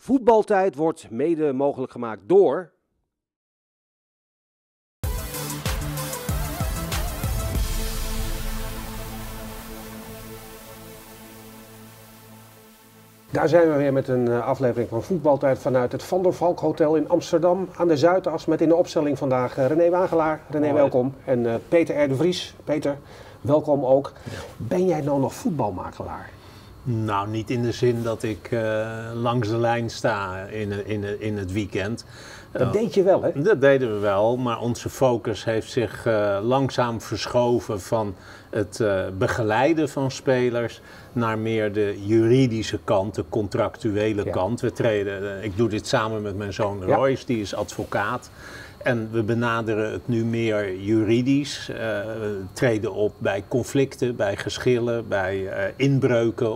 Voetbaltijd wordt mede mogelijk gemaakt door... Daar zijn we weer met een aflevering van Voetbaltijd vanuit het Van der Valk Hotel in Amsterdam aan de Zuidas. Met in de opstelling vandaag René Wagelaar. René, welkom. En Peter R. de Vries. Peter, welkom ook. Ja. Ben jij nou nog voetbalmakelaar? Nou, niet in de zin dat ik langs de lijn sta in het weekend. Dat deed je wel, hè? Dat deden we wel, maar onze focus heeft zich langzaam verschoven van het begeleiden van spelers naar meer de juridische kant, de contractuele kant. Ik doe dit samen met mijn zoon Royce, die is advocaat. En we benaderen het nu meer juridisch, treden op bij conflicten, bij geschillen, bij inbreuken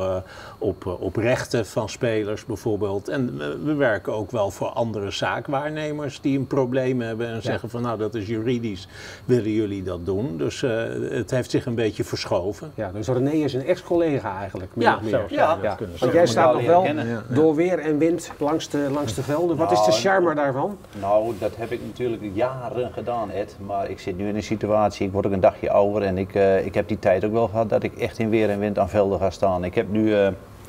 op rechten van spelers bijvoorbeeld. En we werken ook wel voor andere zaakwaarnemers die een probleem hebben en zeggen van nou dat is juridisch, willen jullie dat doen? Dus het heeft zich een beetje verschoven. Ja, dus René is een ex-collega eigenlijk. Want jij staat nog wel door weer en wind langs de velden. Wat is de charme daarvan? Nou, dat heb ik natuurlijk jaren gedaan, Ed. Maar ik zit nu in een situatie, ik word ook een dagje ouder en ik heb die tijd ook wel gehad dat ik echt in weer en wind aan velden ga staan. Ik heb nu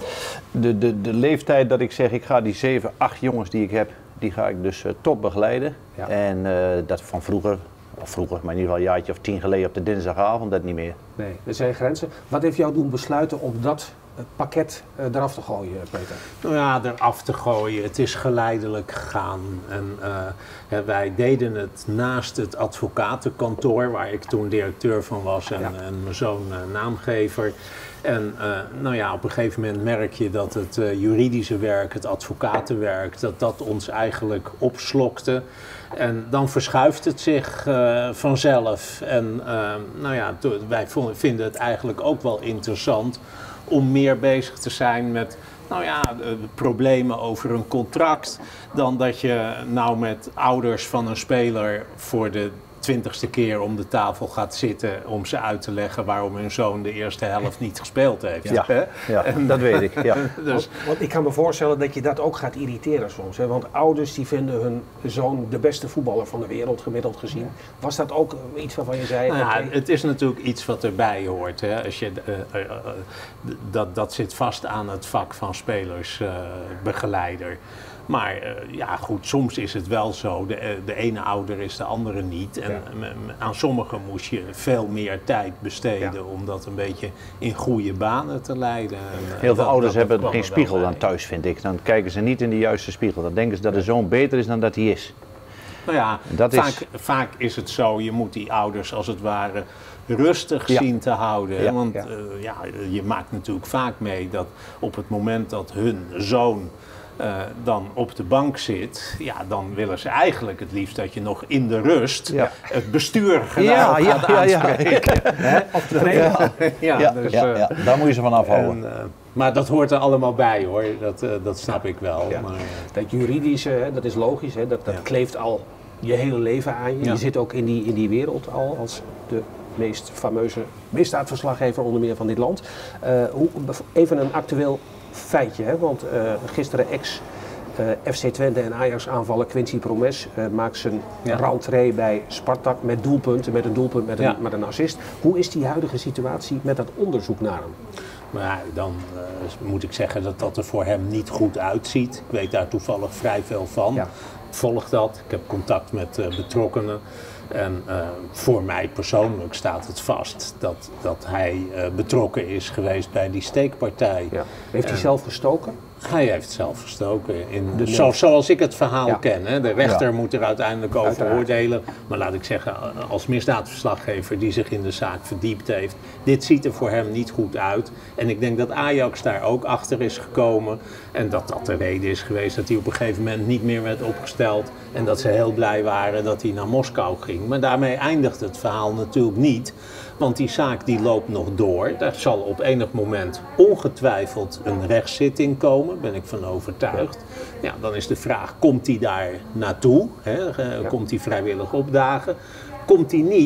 de leeftijd dat ik zeg, ik ga die 7, 8 jongens die ik heb, die ga ik dus top begeleiden. Ja. En dat van vroeger, maar in ieder geval een jaartje of 10 geleden op de dinsdagavond, dat niet meer. Nee, er zijn grenzen. Wat heeft jou doen besluiten om dat pakket eraf te gooien, Peter? Nou ja, eraf te gooien. Het is geleidelijk gegaan. En wij deden het naast het advocatenkantoor, waar ik toen directeur van was en mijn zoon naamgever. En op een gegeven moment merk je dat het juridische werk, het advocatenwerk, dat ons eigenlijk opslokte. En dan verschuift het zich vanzelf. En wij vinden het eigenlijk ook wel interessant om meer bezig te zijn met problemen over een contract, dan dat je nou met ouders van een speler voor de 20ste keer om de tafel gaat zitten om ze uit te leggen waarom hun zoon de eerste helft niet gespeeld heeft. Ja, dat weet ik. Ja. Dus, want ik kan me voorstellen dat je dat ook gaat irriteren soms. Hè? Want ouders die vinden hun zoon de beste voetballer van de wereld, gemiddeld gezien. Was dat ook iets waarvan je zei? Het is natuurlijk iets wat erbij hoort. Hè? Als je, dat zit vast aan het vak van spelersbegeleider. Maar goed, soms is het wel zo, de ene ouder is de andere niet. En aan sommigen moest je veel meer tijd besteden om dat een beetje in goede banen te leiden. Heel veel ouders hebben geen spiegel dan thuis, vind ik. Dan kijken ze niet in de juiste spiegel. Dan denken ze dat de zoon beter is dan dat hij is. Nou ja, vaak is het zo, je moet die ouders als het ware rustig zien te houden. Ja. Want je maakt natuurlijk vaak mee dat op het moment dat hun zoon dan op de bank zit, dan willen ze eigenlijk het liefst dat je nog in de rust het bestuur gaat aanspreken. Daar moet je ze van afhouden. Maar dat hoort er allemaal bij hoor, dat snap ik wel. Ja. Maar, dat juridische, dat is logisch, hè? Dat kleeft al je hele leven aan je. Je zit ook in die wereld al als de meest fameuze misdaadverslaggever onder meer van dit land. Even een actueel feitje, hè? Want gisteren FC Twente en Ajax aanvaller Quincy Promes maakt zijn rentree bij Spartak met doelpunten, met een assist. Hoe is die huidige situatie met dat onderzoek naar hem? Maar dan moet ik zeggen dat er voor hem niet goed uitziet. Ik weet daar toevallig vrij veel van. Ja. Ik volg dat, ik heb contact met betrokkenen. En voor mij persoonlijk staat het vast dat hij betrokken is geweest bij die steekpartij. Ja. Heeft hij zelf gestoken? Hij heeft zelf gestoken, zoals ik het verhaal ken. Hè. De rechter moet er uiteindelijk over oordelen. Maar laat ik zeggen, als misdaadverslaggever die zich in de zaak verdiept heeft, dit ziet er voor hem niet goed uit. En ik denk dat Ajax daar ook achter is gekomen. En dat de reden is geweest dat hij op een gegeven moment niet meer werd opgesteld. En dat ze heel blij waren dat hij naar Moskou ging. Maar daarmee eindigt het verhaal natuurlijk niet. Want die zaak die loopt nog door. Daar zal op enig moment ongetwijfeld een rechtszitting komen, ben ik van overtuigd. Ja, dan is de vraag, komt hij daar naartoe? Komt hij vrijwillig opdagen? Komt hij niet?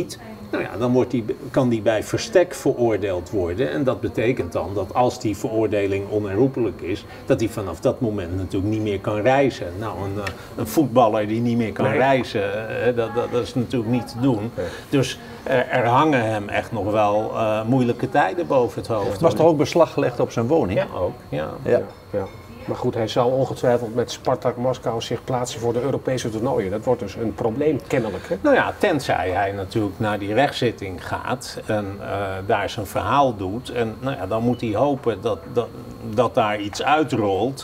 Nou ja, dan kan die bij verstek veroordeeld worden. En dat betekent dan dat als die veroordeling onherroepelijk is, dat hij vanaf dat moment natuurlijk niet meer kan reizen. Nou, een voetballer die niet meer kan reizen, dat is natuurlijk niet te doen. Nee. Dus er hangen hem echt nog wel moeilijke tijden boven het hoofd. Was er ook beslag gelegd op zijn woning? Ja, ook. Ja. Maar goed, hij zal ongetwijfeld met Spartak Moskou zich plaatsen voor de Europese toernooien. Dat wordt dus een probleem kennelijk. Hè? Nou ja, tenzij hij natuurlijk naar die rechtszitting gaat en daar zijn verhaal doet. En nou ja, dan moet hij hopen dat daar iets uitrolt.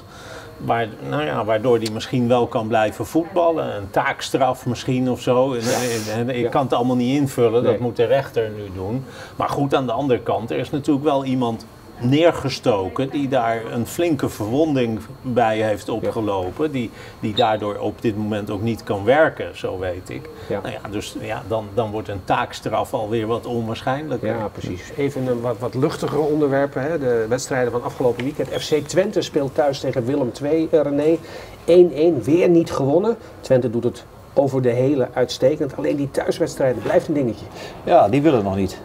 Waardoor hij misschien wel kan blijven voetballen. Een taakstraf misschien of zo. Ik kan het allemaal niet invullen, dat moet de rechter nu doen. Maar goed, aan de andere kant, er is natuurlijk wel iemand neergestoken die daar een flinke verwonding bij heeft opgelopen, die daardoor op dit moment ook niet kan werken, zo weet ik. Ja. Nou ja, dus ja, dan wordt een taakstraf alweer wat onwaarschijnlijker. Ja, precies. Even een wat luchtigere onderwerpen. Hè. De wedstrijden van afgelopen weekend. FC Twente speelt thuis tegen Willem II, René. 1-1, weer niet gewonnen. Twente doet het over de hele uitstekend. Alleen die thuiswedstrijden blijft een dingetje. Ja, die willen nog niet.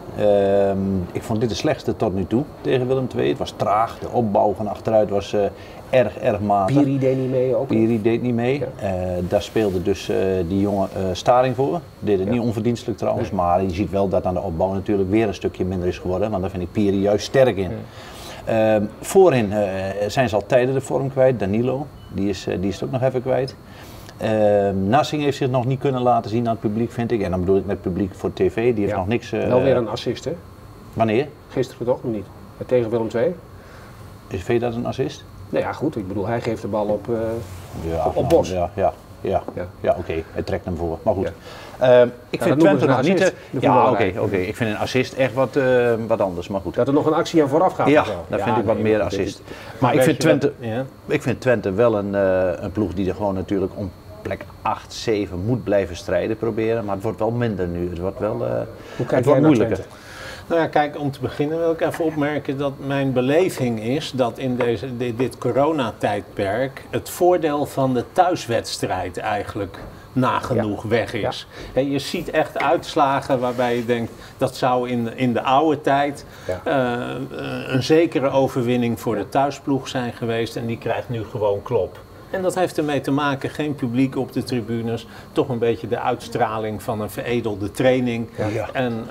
Ik vond dit de slechtste tot nu toe tegen Willem II. Het was traag. De opbouw van achteruit was erg matig. Piri deed niet mee ook. Piri deed niet mee. Ja. Daar speelde dus die jonge Staring voor. Deed het niet onverdienstelijk trouwens. Nee. Maar je ziet wel dat aan de opbouw natuurlijk weer een stukje minder is geworden. Want daar vind ik Piri juist sterk in. Ja. Voorin zijn ze al tijden de vorm kwijt. Danilo, die is het ook nog even kwijt. Nassing heeft zich nog niet kunnen laten zien aan het publiek, vind ik. En dan bedoel ik met publiek voor tv, die heeft nog niks... Wel weer een assist, hè? Wanneer? Gisteren toch nog niet. Tegen Willem II. Vind je dat een assist? Nou ja, goed. Ik bedoel, hij geeft de bal op Bos. Ja, oké. Hij trekt hem voor. Maar goed. Ja. Ik vind Twente nog niet... Oké. Ik vind een assist echt wat anders, maar goed. Dat er nog een actie aan vooraf gaat. Ja, daar vind ik wat meer assist. Maar ik vind Twente wel een ploeg die er gewoon natuurlijk om plek 8, 7 moet blijven strijden proberen. Maar het wordt wel minder nu. Het wordt wel het wordt moeilijker. Nou ja, kijk, om te beginnen wil ik even opmerken dat mijn beleving is dat in dit coronatijdperk het voordeel van de thuiswedstrijd eigenlijk nagenoeg weg is. Ja. Je ziet echt uitslagen waarbij je denkt dat zou in de oude tijd een zekere overwinning voor de thuisploeg zijn geweest en die krijgt nu gewoon klop. En dat heeft ermee te maken, geen publiek op de tribunes, toch een beetje de uitstraling van een veredelde training. Ja. En,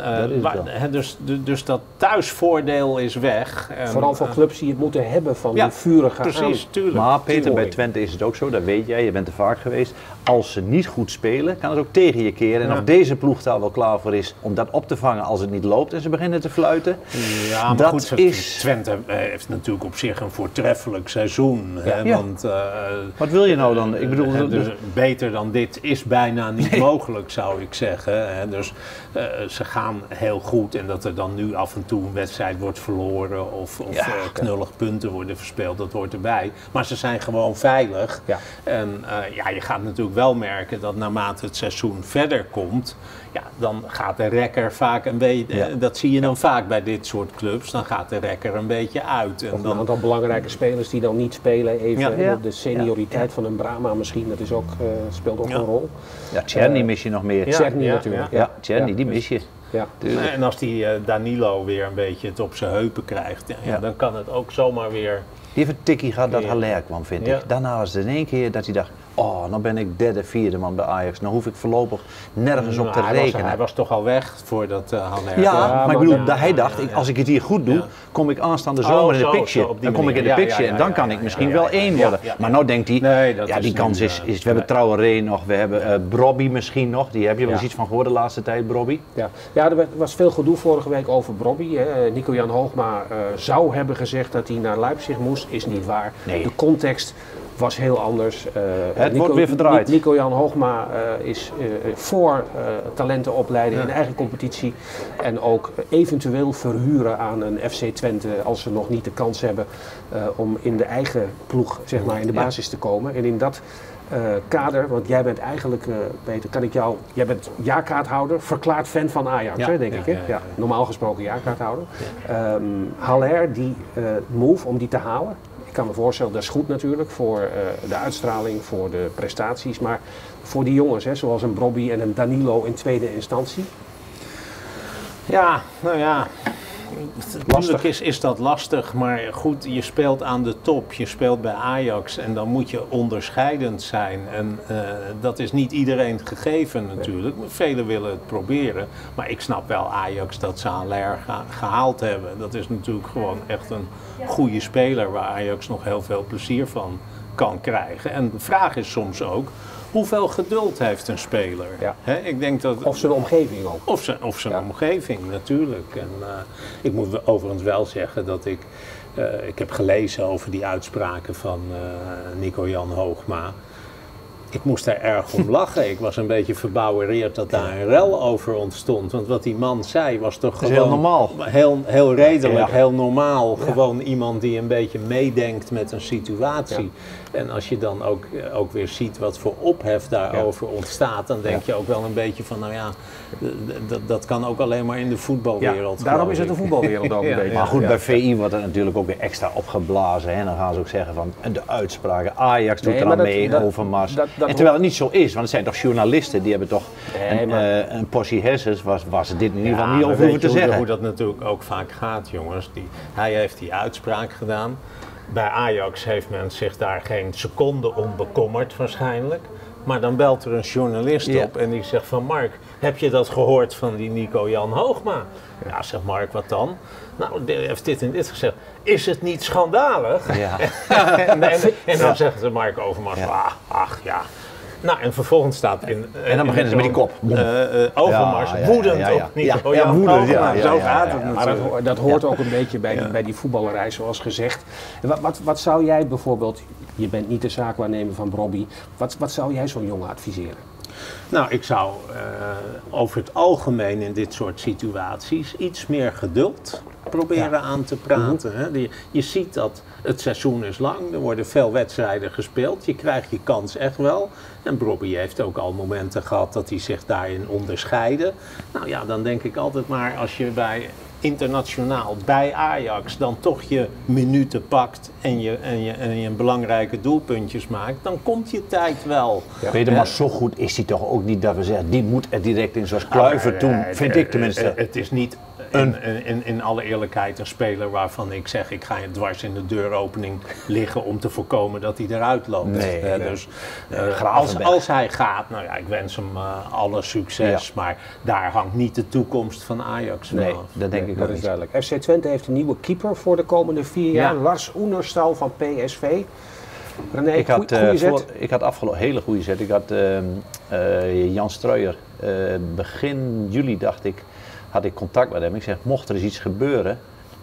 dus dat thuisvoordeel is weg. Vooral voor clubs die het moeten hebben van die vurige precies, tuurlijk. Maar Peter, bij Twente is het ook zo, dat weet jij, je bent er vaak geweest. Als ze niet goed spelen, kan het ook tegen je keren. En of deze ploeg daar wel klaar voor is om dat op te vangen als het niet loopt en ze beginnen te fluiten. Ja, maar dat goed, Twente heeft natuurlijk op zich een voortreffelijk seizoen. Want, wat wil je nou dan? Ik bedoel, dus beter dan dit is bijna niet mogelijk, zou ik zeggen. Dus ze gaan heel goed en dat er dan nu af en toe een wedstrijd wordt verloren of knullig punten worden verspeeld, dat hoort erbij. Maar ze zijn gewoon veilig. Ja. En je gaat natuurlijk wel merken dat naarmate het seizoen verder komt, dan gaat de rekker vaak een beetje, dat zie je dan vaak bij dit soort clubs, dan gaat de rekker een beetje uit. En dan een aantal belangrijke spelers die dan niet spelen, even de senioriteit van een Brahma misschien, dat is ook, speelt ook een rol. Ja, Tjerni mis je nog meer. Tjerni natuurlijk. Ja, Tjerni, die mis je. Ja. En als die Danilo weer een beetje het op zijn heupen krijgt, dan kan het ook zomaar weer... Die heeft een tikkie gehad dat Haller kwam, vind ik. Daarna was het in één keer dat hij dacht, nou ben ik derde, vierde man bij Ajax. Nou hoef ik voorlopig nergens op te rekenen. Hij was toch al weg voordat Haller... Ja, maar ik bedoel, hij dacht, als ik het hier goed doe, kom ik aanstaande zomer in de picture. Dan kom ik in de picture en dan kan ik misschien wel één worden. Maar nou denkt hij, die kans is... We hebben Traoré nog, we hebben Brobby misschien nog. Die heb je wel eens iets van gehoord de laatste tijd, Brobby? Ja, er was veel gedoe vorige week over Brobby. Nico-Jan Hoogma zou hebben gezegd dat hij naar Leipzig moest. Is niet waar. Nee. De context was heel anders. Het wordt weer verdraaid. Nico-Jan Hoogma is voor talenten opleiden in eigen competitie. En ook eventueel verhuren aan een FC Twente als ze nog niet de kans hebben om in de eigen ploeg, zeg maar, in de basis te komen. En in dat kader, want jij bent eigenlijk, Peter, jij bent jaarkaarthouder, verklaard fan van Ajax, denk ik. Ja. Normaal gesproken jaarkaarthouder. Haller, die move om die te halen. Ik kan me voorstellen, dat is goed natuurlijk voor de uitstraling, voor de prestaties. Maar voor die jongens, zoals een Brobby en een Danilo in tweede instantie. Ja, nou ja. Natuurlijk is dat lastig, maar goed, je speelt aan de top, je speelt bij Ajax en dan moet je onderscheidend zijn. En dat is niet iedereen gegeven natuurlijk, velen willen het proberen. Maar ik snap wel Ajax dat ze Haller gehaald hebben. Dat is natuurlijk gewoon echt een goede speler waar Ajax nog heel veel plezier van kan krijgen. En de vraag is soms ook, hoeveel geduld heeft een speler? Ja. Ik denk dat, Of zijn omgeving ook. Of zijn omgeving natuurlijk. En, ik moet overigens wel zeggen dat ik heb gelezen over die uitspraken van Nico-Jan Hoogma. Ik moest daar erg om lachen. Ik was een beetje verbouwereerd dat daar een rel over ontstond. Want wat die man zei was toch gewoon... heel normaal. Heel redelijk, heel normaal. Ja. Gewoon iemand die een beetje meedenkt met een situatie. Ja. En als je dan ook weer ziet wat voor ophef daarover ontstaat, dan denk je ook wel een beetje van, nou ja, dat kan ook alleen maar in de voetbalwereld. Ja, daarom is het de voetbalwereld ook een beetje. Maar goed, bij VI wordt er natuurlijk ook weer extra opgeblazen. En dan gaan ze ook zeggen van de uitspraken. Ajax doet er aan mee, Overmars. En terwijl het niet zo is, want het zijn toch journalisten, die hebben toch een portie hersens waar ze dit in ieder geval niet over hoeven te zeggen. Hoe dat natuurlijk ook vaak gaat, jongens. Hij heeft die uitspraak gedaan. Bij Ajax heeft men zich daar geen seconde om bekommerd waarschijnlijk. Maar dan belt er een journalist op en die zegt van Mark, heb je dat gehoord van die Nico-Jan Hoogma? Ja, zegt Mark, wat dan? Nou, die heeft dit en dit gezegd. Is het niet schandalig? Ja. en dan zegt de Mark Overmars, ach ja. Nou, en vervolgens staat in... en dan beginnen ze met die kop. Overmars, woedend op Nico-Jan Hoogma. Zo gaat het natuurlijk. Maar dat hoort ook een beetje bij die voetballerij, zoals gezegd. Wat zou jij bijvoorbeeld... Je bent niet de zaakwaarnemer van Brobby. Wat zou jij zo'n jongen adviseren? Nou, ik zou over het algemeen in dit soort situaties iets meer geduld proberen aan te praten. Hè. Je ziet dat het seizoen is lang, er worden veel wedstrijden gespeeld, je krijgt je kans echt wel. En Brobby heeft ook al momenten gehad dat hij zich daarin onderscheidde. Nou ja, dan denk ik altijd maar als je internationaal bij Ajax dan toch je minuten pakt en je belangrijke doelpuntjes maakt, dan komt je tijd wel. Ja. Peter, maar zo goed is hij toch ook niet dat we zeggen, die moet er direct in zoals Kluivert toen, vind ik tenminste. Het is niet in alle eerlijkheid een speler waarvan ik zeg, ik ga je dwars in de deuropening liggen om te voorkomen dat hij eruit loopt. Dus als hij gaat, nou ja, ik wens hem alle succes, maar daar hangt niet de toekomst van Ajax van af. Dat denk ik ook is duidelijk. FC Twente heeft een nieuwe keeper voor de komende 4 jaar, Lars Oenerstal van PSV. René, ik had afgelopen hele goede zet. Ik had Jan Streuer, begin juli dacht ik, had ik contact met hem. Ik zeg, mocht er eens iets gebeuren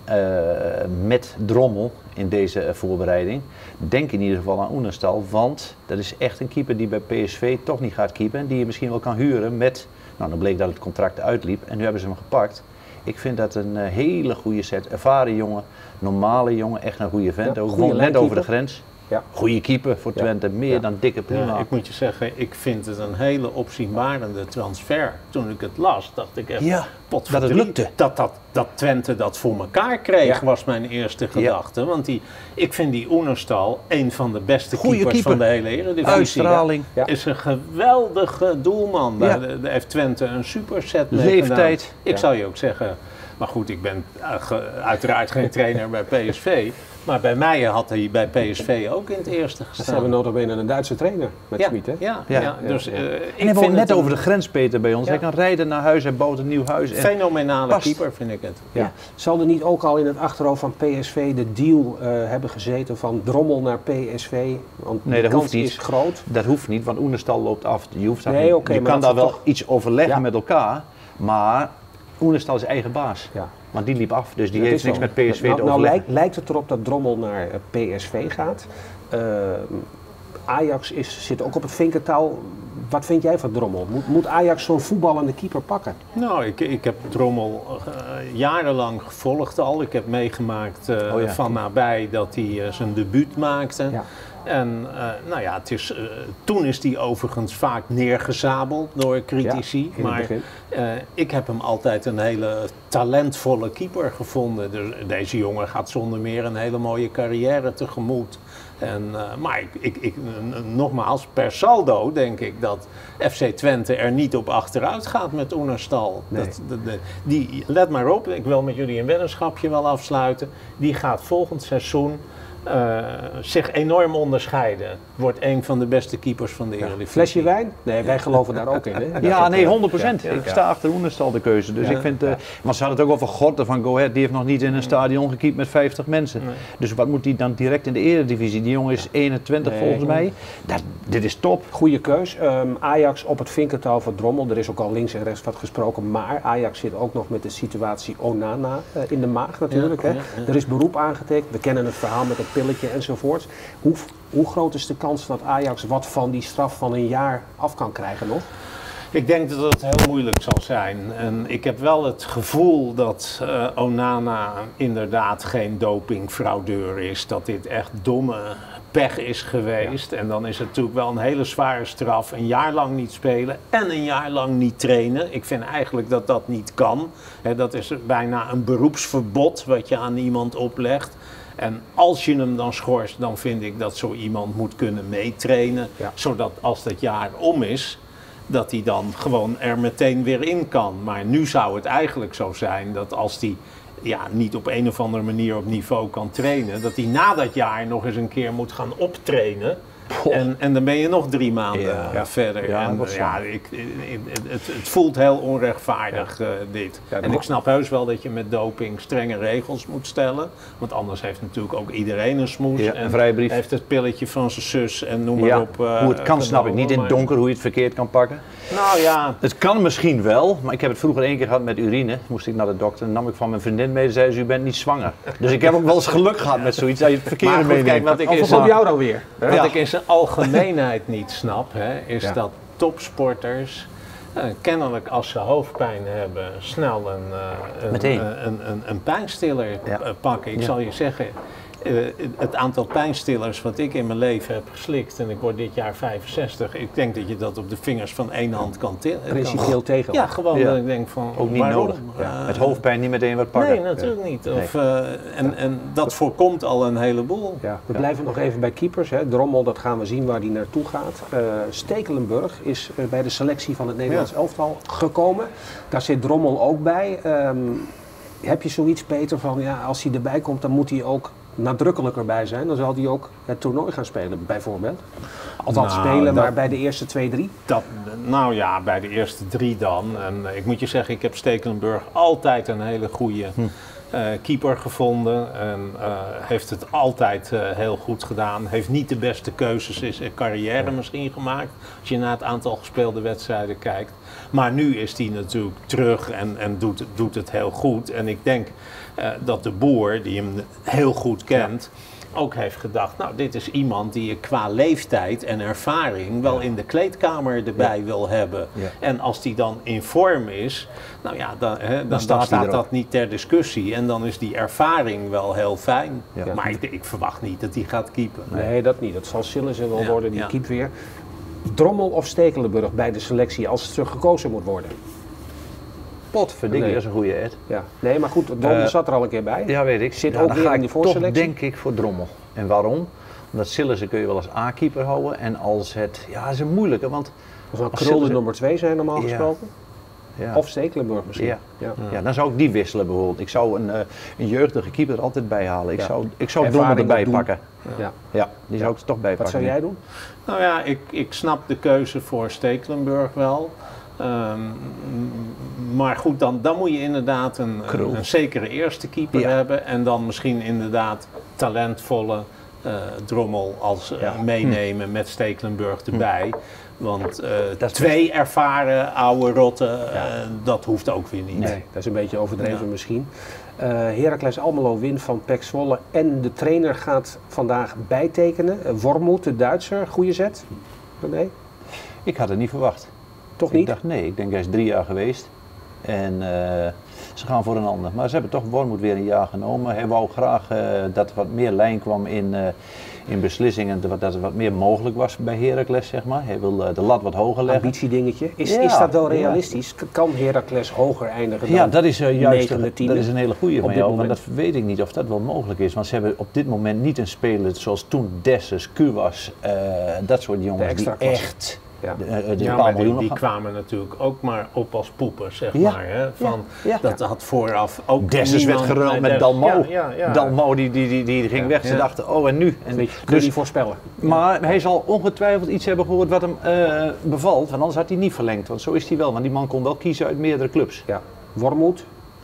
met Drommel in deze voorbereiding, denk in ieder geval aan Oenerstal, want dat is echt een keeper die bij PSV toch niet gaat keepen en die je misschien wel kan huren met, nou dan bleek dat het contract uitliep en nu hebben ze hem gepakt. Ik vind dat een hele goede set, ervaren jongen, normale jongen, echt een goede vent, ook gewoon net over de grens. Ja. Goeie keeper voor Twente, meer dan dikke prima. Ja, ik moet je zeggen, ik vind het een hele opzienbarende transfer. Toen ik het las, dacht ik echt, dat het lukte. Dat Twente dat voor elkaar kreeg, was mijn eerste gedachte. Want ik vind die Oenerstal een van de beste keepers van de hele Eredivisie. Uitstraling. Is een geweldige doelman. Daar heeft Twente een superset mee leeftijd. Gedaan. Ik zou je ook zeggen, maar goed, ik ben uiteraard geen trainer bij PSV. Maar bij mij had hij bij PSV ook in het eerste gestaan. Ze hebben nota bene een Duitse trainer met Schmid, hè? Dus en hij woont net over de grens, Peter, bij ons. Hij kan rijden naar huis, hij bouwt een nieuw huis. Fenomenale keeper, vind ik het. Ja. Zal er niet ook al in het achterhoofd van PSV de deal hebben gezeten van Drommel naar PSV? Want nee, dat hoeft niet. Is groot. Dat hoeft niet, want Oenerstal loopt af. Je kan daar wel iets overleggen met elkaar, maar Oenerstal is eigen baas. Ja. Want die liep af, dus die heeft niks met PSV te overleggen. Nou lijkt het erop dat Drommel naar PSV gaat. Ajax zit ook op het vinkertouw. Wat vind jij van Drommel? Moet Ajax zo'n voetballende keeper pakken? Nou, ik heb Drommel jarenlang gevolgd al. Ik heb meegemaakt van nabij dat hij zijn debuut maakte. Ja. En nou ja, toen is die overigens vaak neergezabeld door critici. Ja, maar ik heb hem altijd een hele talentvolle keeper gevonden. Dus deze jongen gaat zonder meer een hele mooie carrière tegemoet. Maar nogmaals, per saldo denk ik dat FC Twente er niet op achteruit gaat met Oenerstal. Nee. Let maar op, ik wil met jullie een weddenschapje wel afsluiten. Die gaat volgend seizoen zich enorm onderscheiden. Wordt een van de beste keepers van de Eredivisie. Flesje wijn? Nee, wij geloven daar ook in. Hè? Ja, nee, 100%. Ik sta achter Oenerstal de keuze. Dus ik vind, maar ze hadden het ook over Gorten van Go Ahead. Die heeft nog niet in een stadion gekiept met 50 mensen. Nee. Dus wat moet die dan direct in de Eredivisie? Die jongen is 21 volgens mij. Dit is top. Goeie keus. Ajax op het vinkertouw van Drommel. Er is ook al links en rechts wat gesproken. Maar Ajax zit ook nog met de situatie Onana in de maag natuurlijk. Hè? Er is beroep aangetekend. We kennen het verhaal met het pilletje enzovoort. Hoe groot is de kans dat Ajax wat van die straf van een jaar af kan krijgen nog? Ik denk dat het heel moeilijk zal zijn. En ik heb wel het gevoel dat Onana inderdaad geen dopingfraudeur is. Dat dit echt domme pech is geweest. Ja. En dan is het natuurlijk wel een hele zware straf. Een jaar lang niet spelen en een jaar lang niet trainen. Ik vind eigenlijk dat dat niet kan. Dat is bijna een beroepsverbod wat je aan iemand oplegt. En als je hem dan schorst, dan vind ik dat zo iemand moet kunnen meetrainen. Ja. Zodat als dat jaar om is, dat hij dan gewoon er meteen weer in kan. Maar nu zou het eigenlijk zo zijn dat als hij niet op een of andere manier op niveau kan trainen, dat hij na dat jaar nog eens een keer moet gaan optrainen. En dan ben je nog 3 maanden verder. Ja, het voelt heel onrechtvaardig dit. Ja, en ik snap heus wel dat je met doping strenge regels moet stellen. Want anders heeft natuurlijk ook iedereen een smoes. Ja, een vrijbrief. Heeft het pilletje van zijn zus en noem maar op. Hoe het kan snap ik niet in het donker, hoe je het verkeerd kan pakken. Nou ja. Het kan misschien wel, maar ik heb het vroeger 1 keer gehad met urine. Moest ik naar de dokter en nam ik van mijn vriendin mee en zei ze, u bent niet zwanger. Dus ik heb ook wel eens geluk gehad met zoiets, dat je het verkeerde meeneemt. Kijk, wat ik is op jou dan weer. Wat ik in zijn algemeenheid niet snap, is dat topsporters kennelijk als ze hoofdpijn hebben snel een pijnstiller pakken. Ik zal je zeggen, het aantal pijnstillers wat ik in mijn leven heb geslikt, en ik word dit jaar 65, ik denk dat je dat op de vingers van 1 hand kan tillen. Principieel tegen. Ja, gewoon dat ik denk van, ook niet nodig. Met hoofdpijn niet meteen wat pakken. Nee, natuurlijk niet. En dat voorkomt al een heleboel. Ja, we blijven nog even bij keepers. Hè. Drommel, dat gaan we zien waar die naartoe gaat. Stekelenburg is bij de selectie van het Nederlands elftal gekomen. Daar zit Drommel ook bij. Heb je zoiets, Peter, van als hij erbij komt, dan moet hij ook nadrukkelijker bij zijn, dan zal hij ook het toernooi gaan spelen, bijvoorbeeld. Althans spelen, maar bij de eerste 2, 3? Nou ja, bij de eerste 3 dan. En ik moet je zeggen, ik heb Stekelenburg altijd een hele goede keeper gevonden. En heeft het altijd heel goed gedaan. Heeft niet de beste keuzes in zijn carrière misschien gemaakt, als je naar het aantal gespeelde wedstrijden kijkt. Maar nu is hij natuurlijk terug en doet het heel goed. En ik denk dat de Boer, die hem heel goed kent, ook heeft gedacht, nou, dit is iemand die je qua leeftijd en ervaring wel in de kleedkamer erbij wil hebben. Ja. En als die dan in vorm is, nou ja, dan staat dat niet ter discussie. En dan is die ervaring wel heel fijn. Ja. Maar ik verwacht niet dat hij gaat keepen. Nee, dat niet. Dat zal Sillissen wel worden, die keept weer. Drommel of Stekelenburg bij de selectie als het terug gekozen moet worden? Potverdikkie, dat is een goede Ed. Ja. Nee, maar goed, Drommel zat er al een keer bij. Ja, weet ik. Zit ook weer in die voorselectie. Toch denk ik voor Drommel. En waarom? Omdat Sillissen kun je wel als A-keeper houden. En als het, dat is een moeilijke, want als Krul de nummer 2 zijn normaal gesproken. Ja. Of Stekelenburg misschien. Ja, dan zou ik die wisselen bijvoorbeeld. Ik zou een jeugdige keeper er altijd bij halen. Ik zou Drommel erbij pakken. Ja, die zou ik er toch bij pakken. Wat zou jij doen? Nou ja, ik snap de keuze voor Stekelenburg wel. Maar goed, dan moet je inderdaad een zekere eerste keeper hebben. En dan misschien inderdaad talentvolle Drommel als meenemen met Stekelenburg erbij. Want 2 ervaren oude rotten, dat hoeft ook weer niet. Nee, dat is een beetje overdreven misschien. Heracles Almelo wint van PEC Zwolle en de trainer gaat vandaag bijtekenen. Wormoed, de Duitser, goede zet? Nee? Ik had het niet verwacht. Toch niet? Ik denk hij is 3 jaar geweest. En ze gaan voor een ander. Maar ze hebben toch Wormoed weer een jaar genomen. Hij wou graag dat er wat meer lijn kwam in in beslissingen dat er wat meer mogelijk was bij Heracles, zeg maar. Hij wil de lat wat hoger leggen. Ambitiedingetje. Is dat wel realistisch? Kan Heracles hoger eindigen dan? Ja, dat is juist dat is een hele goede van jou, want moment. dat weet ik niet of dat wel mogelijk is. Want ze hebben op dit moment niet een speler zoals toen Dessus, Kuwas, dat soort jongens die echt... Ja, maar die kwamen natuurlijk ook maar op als poepen, zeg maar. Hè? Dat had vooraf ook Dessus werd geruild met Dalmau. Dalmau die ging weg. Ze dachten, oh en nu? Kun je niet voorspellen. Maar hij zal ongetwijfeld iets hebben gehoord wat hem bevalt. Want anders had hij niet verlengd. Want zo is hij wel. Want die man kon wel kiezen uit meerdere clubs. Ja. Wormoed?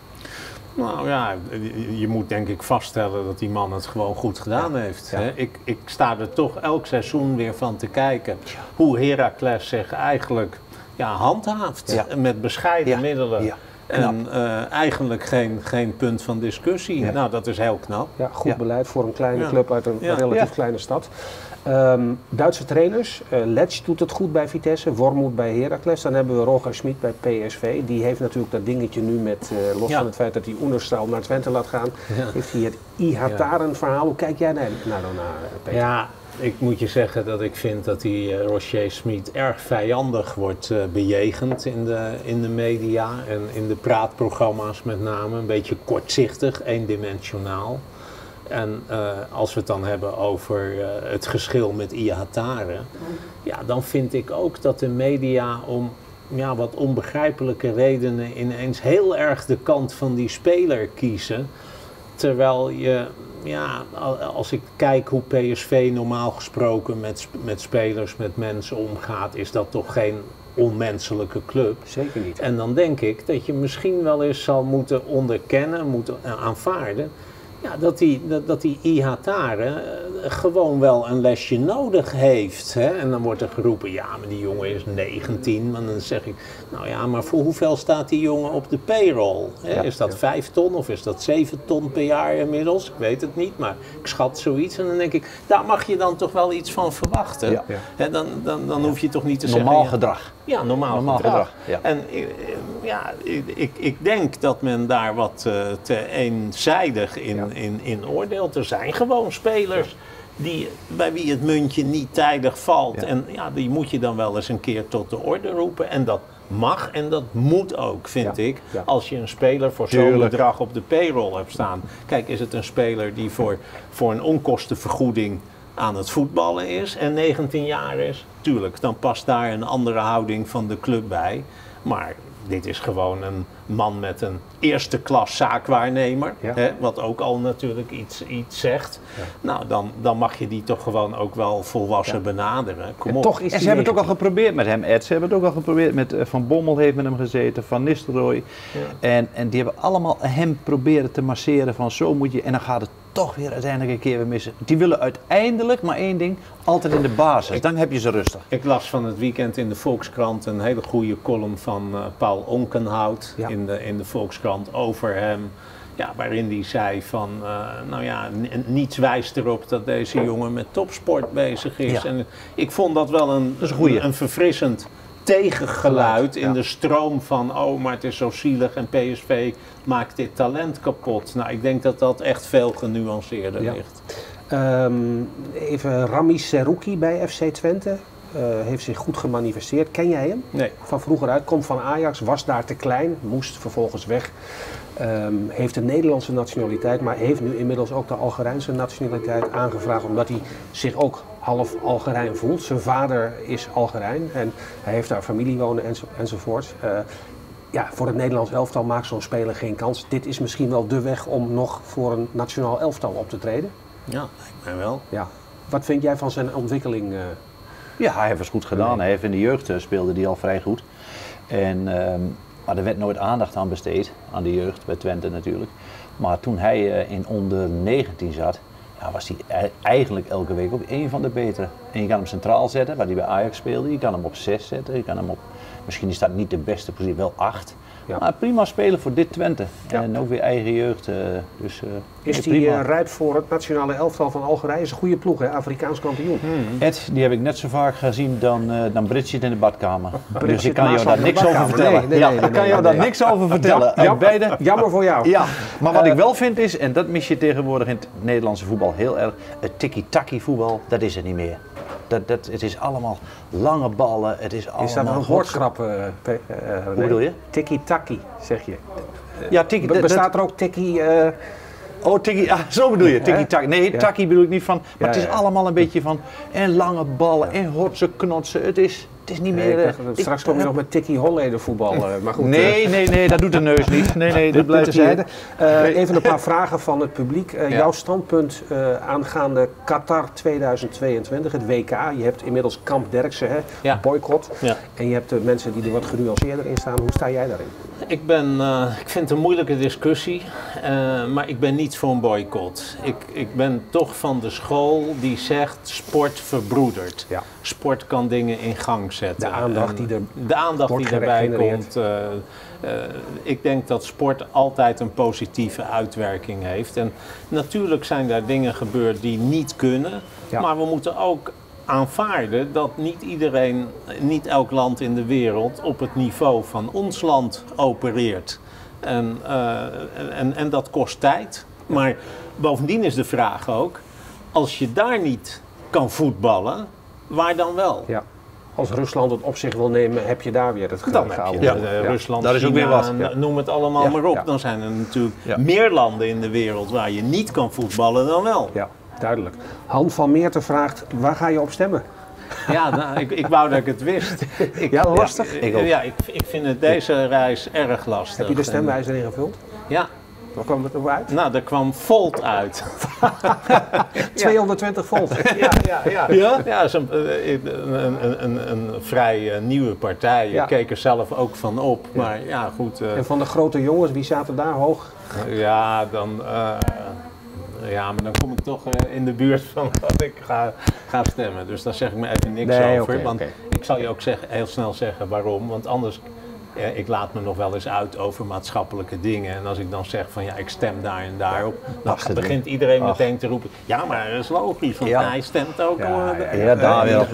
Nou ja, je moet denk ik vaststellen dat die man het gewoon goed gedaan heeft. Ja. Hè? Ik sta er toch elk seizoen weer van te kijken hoe Heracles zich eigenlijk handhaaft met bescheiden middelen. Ja. En eigenlijk geen punt van discussie. Ja. Nou, dat is heel knap. Ja, goed beleid voor een kleine club uit een relatief kleine stad. Duitse trainers, Letsch doet het goed bij Vitesse, Wormoed bij Heracles. Dan hebben we Roger Schmid bij PSV. Die heeft natuurlijk dat dingetje nu met, los van het feit dat hij Oenerstal naar Twente laat gaan, heeft hij het Ihataren verhaal. Hoe kijk jij naar Peter? Ja, ik moet je zeggen dat ik vind dat die Roger Schmid erg vijandig wordt bejegend in de media en in de praatprogramma's met name. Een beetje kortzichtig, eendimensionaal. En als we het dan hebben over het geschil met Ihataren, dan vind ik ook dat de media om wat onbegrijpelijke redenen ineens heel erg de kant van die speler kiezen. Terwijl je, als ik kijk hoe PSV normaal gesproken met spelers, met mensen omgaat, is dat toch geen onmenselijke club. Zeker niet. En dan denk ik dat je misschien wel eens zal moeten onderkennen, moeten aanvaarden. Ja, dat die Ihataren gewoon wel een lesje nodig heeft. Hè? En dan wordt er geroepen, maar die jongen is 19. Maar dan zeg ik, maar voor hoeveel staat die jongen op de payroll? Hè? Is dat 5 ton of is dat 7 ton per jaar inmiddels? Ik weet het niet, maar ik schat zoiets. En dan denk ik, daar mag je dan toch wel iets van verwachten. Ja. Hè? Dan hoef je toch niet te zeggen... Normaal gedrag. Ja, normaal gedrag. Ja. En ik denk dat men daar wat te eenzijdig in oordeelt. Er zijn gewoon spelers bij wie het muntje niet tijdig valt. Ja. En die moet je dan wel eens een keer tot de orde roepen. En dat mag en dat moet ook, vind ik. Ja. Als je een speler voor zo'n bedrag op de payroll hebt staan. Kijk, is het een speler die voor een onkostenvergoeding aan het voetballen is en 19 jaar is? Tuurlijk, dan past daar een andere houding van de club bij. Maar dit is gewoon een man met een eerste klas zaakwaarnemer. Ja. Hè, wat ook al natuurlijk iets zegt. Ja. Nou, dan mag je die toch gewoon ook wel volwassen benaderen. Kom op. Toch is en ze hebben het ook al geprobeerd met hem, Ed. Ze hebben het ook al geprobeerd met Van Bommel heeft met hem gezeten, Van Nistelrooy. Ja. En die hebben allemaal hem proberen te masseren van zo moet je. En dan gaat het toch weer uiteindelijk een keer weer missen. Die willen uiteindelijk maar één ding, altijd in de basis. Dan heb je ze rustig. Ik las van het weekend in de Volkskrant een hele goede column van Paul Onkenhout in de Volkskrant over hem. Ja, waarin hij zei van, niets wijst erop dat deze jongen met topsport bezig is. Ja. En ik vond dat wel een verfrissend tegengeluid in de stroom van, maar het is zo zielig en PSV maakt dit talent kapot. Nou, ik denk dat dat echt veel genuanceerder ligt. Even Rami Serouki bij FC Twente. Heeft zich goed gemanifesteerd. Ken jij hem? Nee. Van vroeger uit, komt van Ajax, was daar te klein, moest vervolgens weg. Heeft een Nederlandse nationaliteit, maar heeft nu inmiddels ook de Algerijnse nationaliteit aangevraagd, omdat hij zich ook half Algerijn voelt. Zijn vader is Algerijn en hij heeft daar familie wonen enzovoort. Voor het Nederlands elftal maakt zo'n speler geen kans. Dit is misschien wel de weg om nog voor een nationaal elftal op te treden. Ja, lijkt mij wel. Ja. Wat vind jij van zijn ontwikkeling? Ja, hij heeft het goed gedaan. Hij heeft in de jeugd speelde hij al vrij goed. Maar er werd nooit aandacht aan besteed, aan de jeugd, bij Twente natuurlijk. Maar toen hij in onder 19 zat, was hij eigenlijk elke week ook een van de betere. En je kan hem centraal zetten, waar hij bij Ajax speelde. Je kan hem op 6 zetten, je kan hem op, misschien is dat niet de beste positie, wel 8. Ja. Maar prima spelen voor dit Twente. Ja. En ook weer eigen jeugd. Is hij rijp voor het nationale elftal van Algerije? Is een goede ploeg, hè? Afrikaans kampioen. Ed, die heb ik net zo vaak gezien dan Bridget in de badkamer. Dus ik kan jou daar niks over vertellen. Ik kan jou daar niks over vertellen. Jammer voor jou. Ja, maar wat ik wel vind is, en dat mis je tegenwoordig in het Nederlandse voetbal heel erg. Het tiki-taki voetbal, dat is er niet meer. Het is allemaal lange ballen, het is allemaal... Is dat een woordgrap? Hoe bedoel je? Tiki-taki, zeg je. Ja, tiki... Bestaat er ook tiki... Oh, tiki, zo bedoel je, tiki-taki. Nee, Ja. taki bedoel ik niet van, maar het is ja. allemaal een beetje van, en lange ballen, en hotsen, knotsen, het is niet meer... straks kom je nog met Tikkie Holleder voetbal, maar goed. Nee, dat doet de neus niet. Nee, dat blijft terzijde. Even een paar vragen van het publiek. Jouw standpunt aangaande Qatar 2022, het WK. Je hebt inmiddels Kamp Derksen, boycott. Ja. En je hebt de mensen die er wat genuanceerder in staan. Hoe sta jij daarin? Ik vind het een moeilijke discussie, maar ik ben niet voor een boycott. Ik ben toch van de school die zegt sport verbroedert. Ja. Sport kan dingen in gang zetten. De aandacht die erbij komt. Ik denk dat sport altijd een positieve uitwerking heeft. En natuurlijk zijn daar dingen gebeurd die niet kunnen, maar we moeten ook aanvaarden dat niet elk land in de wereld op het niveau van ons land opereert. En dat kost tijd. Maar bovendien is de vraag ook, als je daar niet kan voetballen, waar dan wel? Ja. Als Rusland het op zich wil nemen, heb je daar weer het Dan heb je Rusland, dat is ook China, weer wat. noem het allemaal maar op. Dan zijn er natuurlijk meer landen in de wereld waar je niet kan voetballen dan wel. Ja, duidelijk. Han van Meerten vraagt, waar ga je op stemmen? Ja, nou, ik wou dat ik het wist. Lastig? Ik vind het deze reis erg lastig. Heb je de stemwijzer ingevuld? Ja. Waar kwam het op uit? Nou, er kwam Volt uit. 220 volt. Ja, is een vrij nieuwe partij. Ik keek er zelf ook van op. Maar ja, goed. En van de grote jongens, wie zaten daar hoog? Ja, maar dan kom ik toch in de buurt van wat ik ga stemmen. Dus daar zeg ik me even niks over. Want ik zal je ook heel snel zeggen waarom. Want anders, ik laat me nog wel eens uit over maatschappelijke dingen. En als ik dan zeg van ik stem daar en daarop, dan begint iedereen meteen te roepen. Ja, maar dat is logisch, want hij stemt ook. Daar weer op.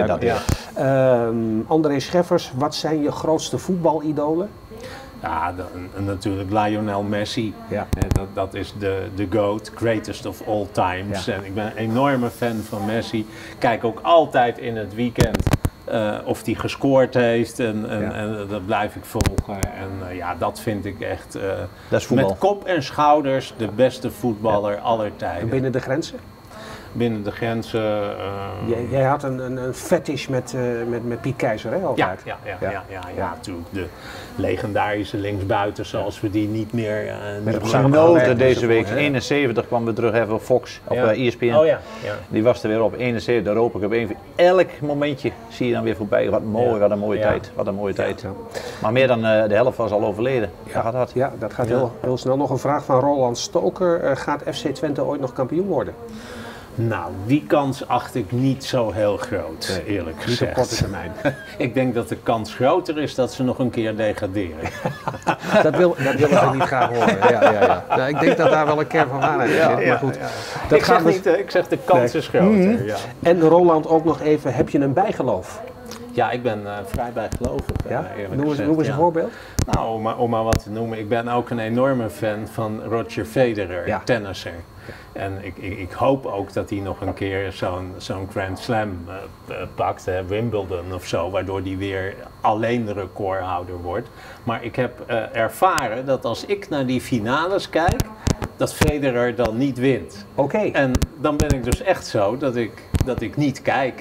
André Scheffers, wat zijn je grootste voetbalidolen? Ja, natuurlijk Lionel Messi. Ja. Dat is de GOAT, greatest of all times. Ja. En ik ben een enorme fan van Messi. Kijk ook altijd in het weekend of hij gescoord heeft. En dat blijf ik volgen. En dat vind ik echt met kop en schouders de beste voetballer aller tijden. En binnen de grenzen? Binnen de grenzen. Jij had een fetish met Piet Keizer, hè, altijd? Ja, natuurlijk. De legendarische linksbuiten zoals we die niet meer... genoten deze week. 71 kwam we terug even op Fox, op ESPN. Oh ja. Die was er weer op. 71, de Europa Cup. Elk momentje zie je dan weer voorbij. Wat mooi, wat een mooie tijd. Wat een mooie tijd. Maar meer dan de helft was al overleden. Ja, dat gaat heel snel. Nog een vraag van Roland Stoker. Gaat FC Twente ooit nog kampioen worden? Nou, die kans acht ik niet zo heel groot, eerlijk gezegd. Niet op korte termijn. Ik denk dat de kans groter is dat ze nog een keer degraderen. Dat willen ze niet graag horen. Ja. Nou, ik denk dat daar wel een kern van waarheid in zit. Maar goed, ik zeg de kans is groter. Ja. En Roland ook nog even, heb je een bijgeloof? Ja, ik ben vrij bijgelovig, eerlijk gezegd. Noem eens een voorbeeld. Nou, om maar wat te noemen. Ik ben ook een enorme fan van Roger Federer, tennisser. En ik hoop ook dat hij nog een keer zo'n Grand Slam pakt, Wimbledon of zo, waardoor hij weer alleen de recordhouder wordt. Maar ik heb ervaren dat als ik naar die finales kijk, dat Federer dan niet wint. Oké. En dan ben ik dus echt zo dat ik niet kijk.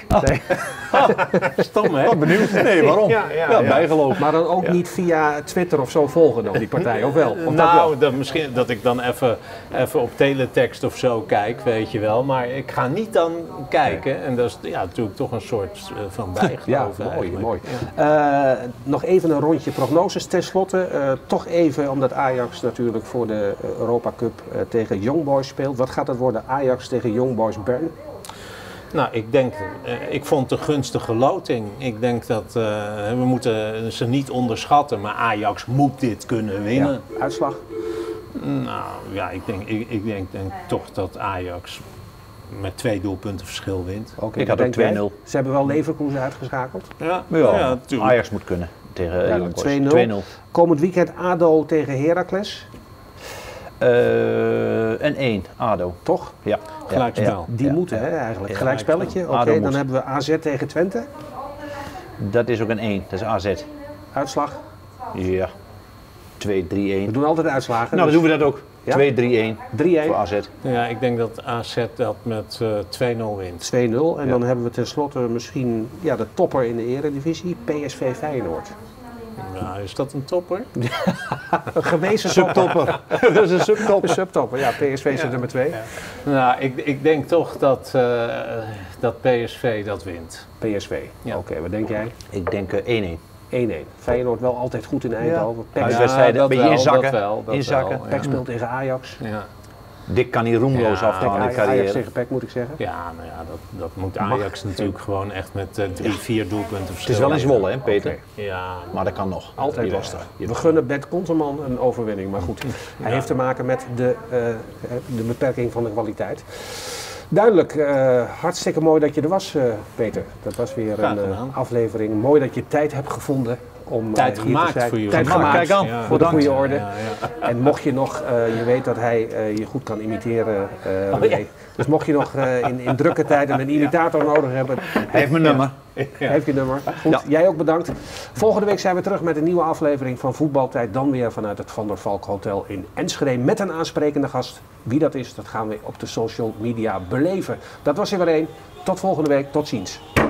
Stom, hè? Wat benieuwd. Nee, waarom? Ja, bijgeloof. Maar dan ook niet via Twitter of zo volgen dan, die partij, of wel? Of misschien dat ik dan even op teletext of zo kijk, weet je wel. Maar ik ga niet dan kijken. En dat is natuurlijk toch een soort van bijgeloof. Mooi. Nog even een rondje prognoses tenslotte. Toch even, omdat Ajax natuurlijk voor de Europa Cup tegen Young Boys speelt. Wat gaat het worden? Ajax tegen Young Boys Bern? Nou, ik vond het een gunstige loting. Ik denk dat we moeten ze niet onderschatten, maar Ajax moet dit kunnen winnen. Ja. Uitslag? Nou ja, ik denk toch dat Ajax met 2 doelpunten verschil wint. Okay, ik had ook 2-0. Ze hebben wel Leverkusen uitgeschakeld. Ja, Ajax moet kunnen tegen 2-0. Komend weekend ADO tegen Heracles. Een 1, ADO. Toch? Ja. Gelijkspel. Die moeten hè, eigenlijk. Ja. Gelijkspelletje. Oké, ADO dan moet. hebben we AZ tegen Twente. Dat is ook een 1, dat is AZ. Uitslag. Ja, 2-3-1. We doen altijd uitslagen. Nou, dan doen we dat ook. Ja? 2-3-1 voor 3-1, AZ. Ja, ik denk dat AZ dat met 2-0 wint. 2-0. En dan hebben we tenslotte misschien de topper in de eredivisie. PSV Feyenoord. Ja, is dat een topper? Een gewezen Subtopper. Dat is een subtopper. subtopper. Ja, PSV is de nummer 2. Nou, ik denk toch dat PSV dat wint. PSV. Ja. Oké, wat denk jij? Ik denk 1-1. 1-1. Feyenoord wel altijd goed in Eindhoven. PEC Thuiswedstrijden, een beetje inzakken. Dat Inzakken. wel, PEC speelt tegen Ajax. Ja. Dik kan hij roemloos Ja, afgaan in de Ajax carrière. tegen PEC moet ik zeggen. Ja, nou ja, dat moet Ajax natuurlijk gewoon echt met 3-4 doelpunten verschil. Het is wel in Zwolle, hè, Peter? Oké. Ja, Maar dat kan nog. Altijd Jawel. lastig. We gunnen Bert Konterman een overwinning. Maar goed, hij heeft te maken met de beperking van de kwaliteit. Duidelijk, hartstikke mooi dat je er was, Peter. Dat was weer Graag een gedaan. aflevering. Mooi dat je tijd hebt gevonden om tijd hier te gemaakt zijn. voor jullie. Tijd Gemaakt, gemaakt, kijk aan. Ja. voor de goede orde. Ja, ja. En mocht je nog, je weet dat hij je goed kan imiteren, René. Dus mocht je nog in drukke tijden een imitator nodig hebben, Hij heeft mijn nummer. heeft je nummer. Goed, Ja. jij ook bedankt. Volgende week zijn we terug met een nieuwe aflevering van Voetbaltijd. Dan weer vanuit het Van der Valk Hotel in Enschede met een aansprekende gast. Wie dat is, dat gaan we op de social media beleven. Dat was er weer één. Tot volgende week. Tot ziens.